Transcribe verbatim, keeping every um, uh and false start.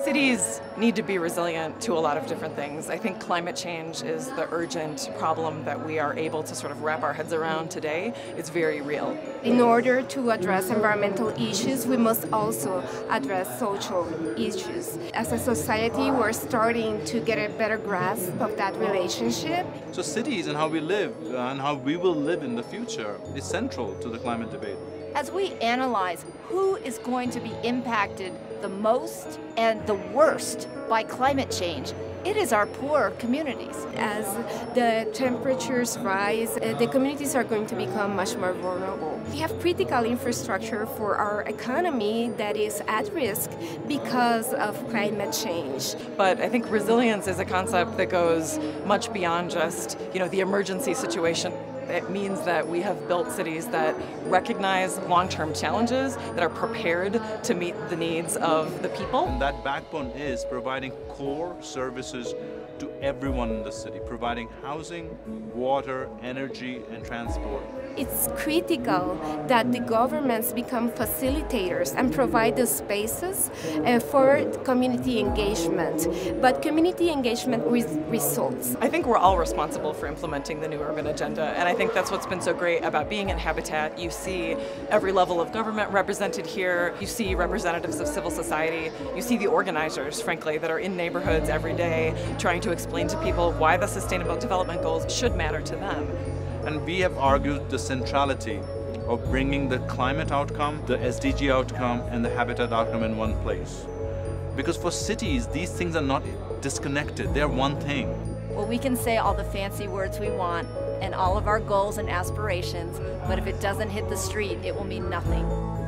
Cities need to be resilient to a lot of different things. I think climate change is the urgent problem that we are able to sort of wrap our heads around today. It's very real. In order to address environmental issues, we must also address social issues. As a society, we're starting to get a better grasp of that relationship. So cities and how we live and how we will live in the future is central to the climate debate. As we analyze who is going to be impacted the most and the worst by climate change, it is our poor communities. As the temperatures rise, uh, the communities are going to become much more vulnerable. We have critical infrastructure for our economy that is at risk because of climate change. But I think resilience is a concept that goes much beyond just, you know, the emergency situation. It means that we have built cities that recognize long-term challenges, that are prepared to meet the needs of the people. And that backbone is providing core services to everyone in the city, providing housing, water, energy, and transport. It's critical that the governments become facilitators and provide the spaces uh, for community engagement, but community engagement with results. I think we're all responsible for implementing the new urban agenda, and I think that's what's been so great about being in Habitat. You see every level of government represented here, you see representatives of civil society, you see the organizers, frankly, that are in neighborhoods every day trying to explain to people why the Sustainable Development Goals should matter to them. And we have argued the centrality of bringing the climate outcome, the S D G outcome, and the habitat outcome in one place. Because for cities, these things are not disconnected, they're one thing. Well, we can say all the fancy words we want and all of our goals and aspirations, but if it doesn't hit the street, it will mean nothing.